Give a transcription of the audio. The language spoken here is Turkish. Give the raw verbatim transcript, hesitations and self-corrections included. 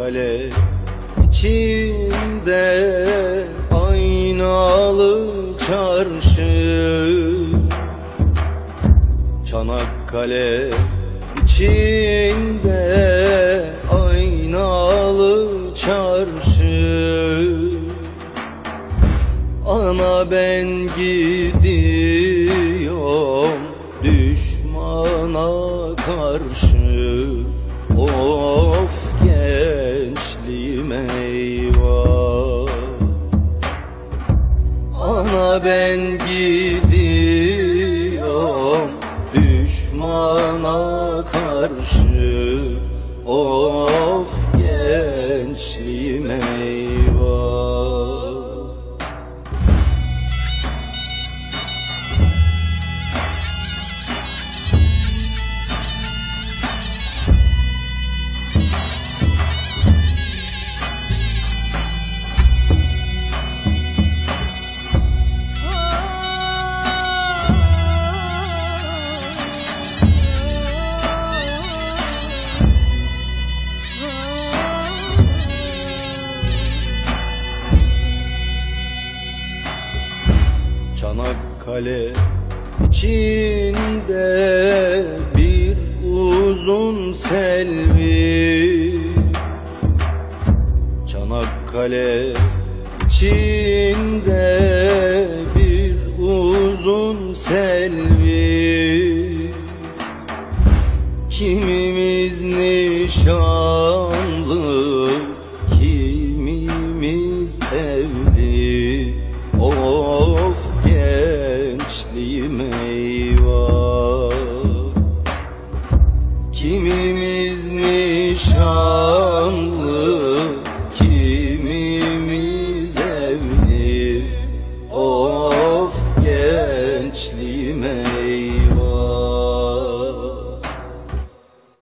Çanakkale içinde aynalı çarşı, Çanakkale içinde aynalı çarşı. Ana ben gidiyorum düşmana karşı, of gençliğim eyvah. Ana ben gidiyorum düşmana karşı, of gençliğim eyvah. Çanakkale içinde bir uzun selvi, Çanakkale içinde bir uzun selvi. Kimimiz nişanlı, kimimiz evli, of gençliğim eyvah. Kimimiz nişanlı,